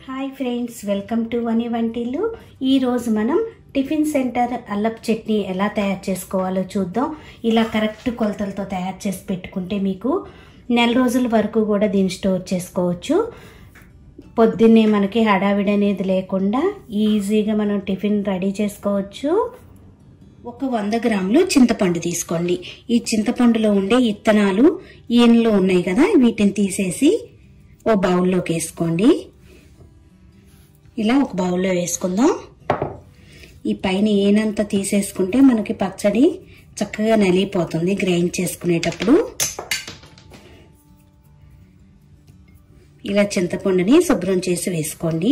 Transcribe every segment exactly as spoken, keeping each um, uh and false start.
Hi friends, welcome to వని వంటిల్లు. ఈరోజు మనం టిఫిన్ సెంటర్ అల్లపు చట్నీ ఎలా తయారు చేసుకోవాలో చూద్దాం. ఇలా కరెక్ట్ కొలతలతో తయారు చేసి పెట్టుకుంటే మీకు నెల రోజుల వరకు కూడా దీన్ని స్టోర్ చేసుకోవచ్చు. పొద్దున్నే మనకి హడావిడి అనేది లేకుండా ఈజీగా మనం టిఫిన్ రెడీ చేసుకోవచ్చు. ఒక వంద గ్రాములు చింతపండు తీసుకోండి. ఈ చింతపండులో ఉండే ఇత్తనాలు ఈనలో ఉన్నాయి కదా, వీటిని తీసేసి ఓ బౌల్లోకి వేసుకోండి. ఇలా ఒక బౌల్లో వేసుకుందాం. ఈ పైన ఈనంతా తీసేసుకుంటే మనకి పచ్చడి చక్కగా నలిగిపోతుంది గ్రైండ్ చేసుకునేటప్పుడు. ఇలా చింతపండుని శుభ్రం చేసి వేసుకోండి.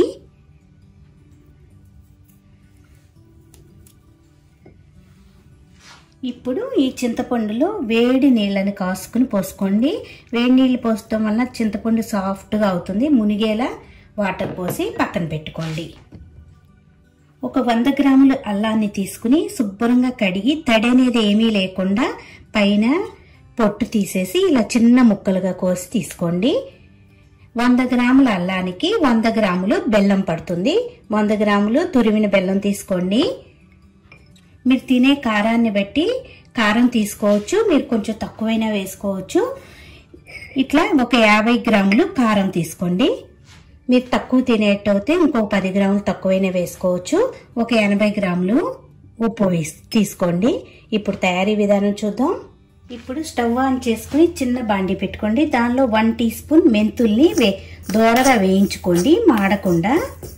ఇప్పుడు ఈ చింతపండులో వేడి నీళ్ళని కాసుకుని పోసుకోండి. వేడి నీళ్ళు పోసడం వల్ల చింతపండు సాఫ్ట్గా అవుతుంది. మునిగేలా వాటర్ పోసి పక్కన పెట్టుకోండి. ఒక వంద గ్రాముల అల్లాన్ని తీసుకుని శుభ్రంగా కడిగి తడి అనేది ఏమీ లేకుండా పైన పొట్టు తీసేసి ఇలా చిన్న ముక్కలుగా కోసి తీసుకోండి. వంద గ్రాముల అల్లానికి వంద గ్రాములు బెల్లం పడుతుంది. వంద గ్రాములు తురిమిన బెల్లం తీసుకోండి. మీరు తినే కారాన్ని బట్టి కారం తీసుకోవచ్చు, మీరు కొంచెం తక్కువైనా వేసుకోవచ్చు. ఇట్లా ఒక యాభై గ్రాములు కారం తీసుకోండి. మీరు తక్కువ తినేటైతే ఇంకో పది గ్రాములు తక్కువైనా వేసుకోవచ్చు. ఒక ఎనభై గ్రాములు ఉప్పు వేసి తీసుకోండి. ఇప్పుడు తయారీ విధానం చూద్దాం. ఇప్పుడు స్టవ్ ఆన్ చేసుకుని చిన్న బాండి పెట్టుకోండి. దానిలో వన్ టీ స్పూన్ మెంతుల్ని వే దోరగా వేయించుకోండి, మాడకుండా.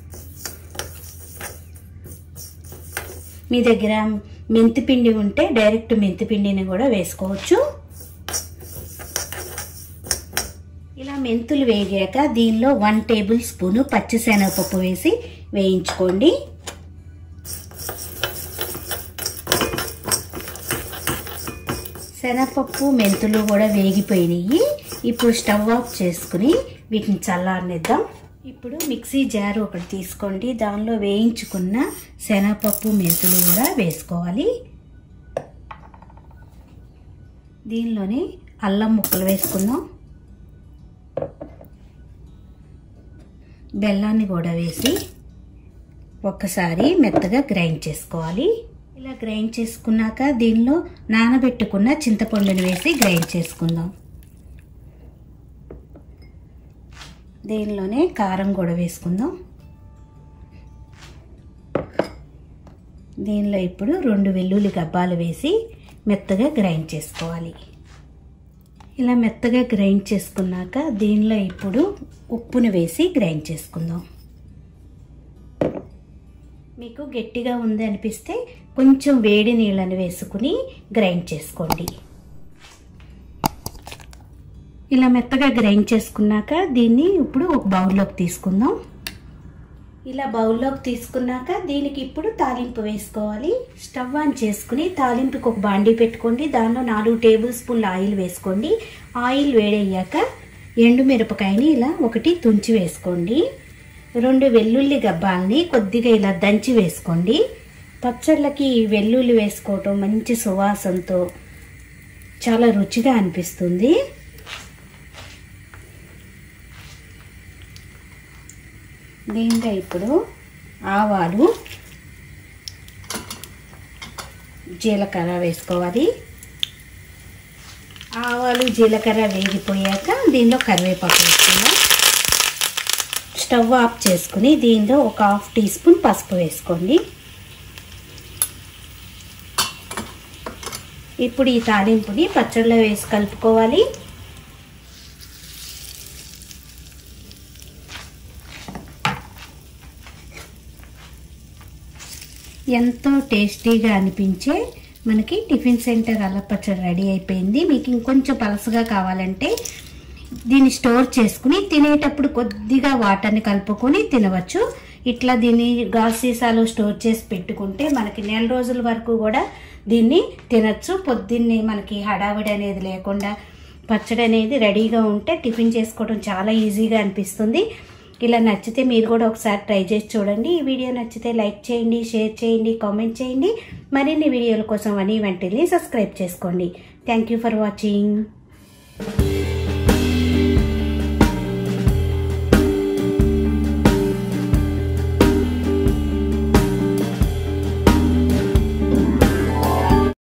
మీ దగ్గర మెంతి పిండి ఉంటే డైరెక్ట్ మెంతి పిండిని కూడా వేసుకోవచ్చు. ఇలా మెంతులు వేగాక దీనిలో వన్ టేబుల్ స్పూను పచ్చిశనగపప్పు వేసి వేయించుకోండి. శనగపప్పు మెంతులు కూడా వేగిపోయినాయి. ఇప్పుడు స్టవ్ ఆఫ్ చేసుకుని వీటిని చల్లారనిద్దాం. ఇప్పుడు మిక్సీ జార్ ఒకటి తీసుకోండి. దానిలో వేయించుకున్న శనగపప్పు మెంతులు కూడా వేసుకోవాలి. దీనిలోనే అల్లం ముక్కలు వేసుకుందాం. బెల్లాన్ని కూడా వేసి ఒక్కసారి మెత్తగా గ్రైండ్ చేసుకోవాలి. ఇలా గ్రైండ్ చేసుకున్నాక దీనిలో నానబెట్టుకున్న చింతపండుని వేసి గ్రైండ్ చేసుకుందాం. దీనిలోనే కారం కూడా వేసుకుందాం. దీనిలో ఇప్పుడు రెండు వెల్లుల్లి గబ్బాలు వేసి మెత్తగా గ్రైండ్ చేసుకోవాలి. ఇలా మెత్తగా గ్రైండ్ చేసుకున్నాక దీనిలో ఇప్పుడు ఉప్పును వేసి గ్రైండ్ చేసుకుందాం. మీకు గట్టిగా ఉంది అనిపిస్తే కొంచెం వేడి నీళ్ళని వేసుకుని గ్రైండ్ చేసుకోండి. ఇలా మెత్తగా గ్రైండ్ చేసుకున్నాక దీన్ని ఇప్పుడు ఒక బౌల్లోకి తీసుకుందాం. ఇలా బౌల్లోకి తీసుకున్నాక దీనికి ఇప్పుడు తాలింపు వేసుకోవాలి. స్టవ్ ఆన్ చేసుకుని తాలింపుకి ఒక బాండీ పెట్టుకోండి. దానిలో నాలుగు టేబుల్ స్పూన్ల ఆయిల్ వేసుకోండి. ఆయిల్ వేడయ్యాక ఎండుమిరపకాయని ఇలా ఒకటి తుంచి వేసుకోండి. రెండు వెల్లుల్లి గబ్బాలని కొద్దిగా ఇలా దంచి వేసుకోండి. పచ్చళ్ళకి వెల్లుల్లి వేసుకోవటం మంచి సువాసనతో చాలా రుచిగా అనిపిస్తుంది. దీంట్లో ఇప్పుడు ఆవాలు, జీలకర్ర వేసుకోవాలి. ఆవాలు జీలకర్ర వేగిపోయాక దీనిలో కరివేపాకు వేసుకుందాం. స్టవ్ ఆఫ్ చేసుకుని దీనిలో ఒక హాఫ్ టీ స్పూన్ పసుపు వేసుకోండి. ఇప్పుడు ఈ తాలింపుని పచ్చడిలో వేసి కలుపుకోవాలి. ఎంతో టేస్టీగా అనిపించే మనకి టిఫిన్ సెంటర్ అల్లపు పచ్చడి రెడీ అయిపోయింది. మీకు ఇంకొంచెం పలసగా కావాలంటే దీన్ని స్టోర్ చేసుకుని తినేటప్పుడు కొద్దిగా వాటర్ని కలుపుకొని తినవచ్చు. ఇట్లా దీన్ని గాజు సీసాలో స్టోర్ చేసి పెట్టుకుంటే మనకి నెల రోజుల వరకు కూడా దీన్ని తినచ్చు. పొద్దున్నే మనకి హడావిడి అనేది లేకుండా పచ్చడి అనేది రెడీగా ఉంటే టిఫిన్ చేసుకోవడం చాలా ఈజీగా అనిపిస్తుంది. ఇలా నచ్చితే మీరు కూడా ఒకసారి ట్రై చేసి చూడండి. ఈ వీడియో నచ్చితే లైక్ చేయండి, షేర్ చేయండి, కామెంట్ చేయండి. మరిన్ని వీడియోల కోసం వని వంటిల్ని సబ్స్క్రైబ్ చేసుకోండి. Thank you for watching.